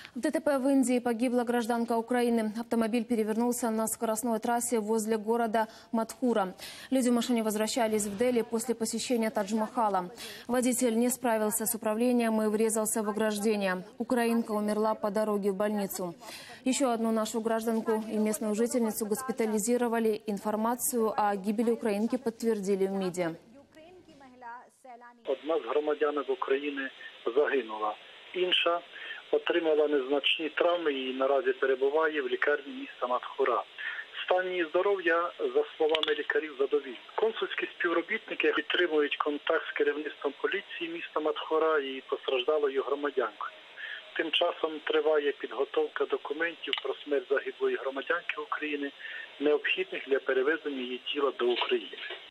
В ДТП в Индии погибла гражданка Украины. Автомобиль перевернулся на скоростной трассе возле города Матхура. Люди в машине возвращались в Дели после посещения Тадж-Махала. Водитель не справился с управлением и врезался в ограждение. Украинка умерла по дороге в больницу. Еще одну нашу гражданку и местную жительницу госпитализировали. Информацию о гибели украинки подтвердили в МИДе. Одна з громадянок України загинула. Інша отримала незначні травми і наразі перебуває в лікарні міста Матхура. Стан її здоров'я, за словами лікарів, задовільний. Консульські співробітники підтримують контакт з керівництвом поліції міста Матхура і постраждалою громадянкою. Тим часом триває підготовка документів про смерть загиблої громадянки України, необхідних для перевезення її тіла до України.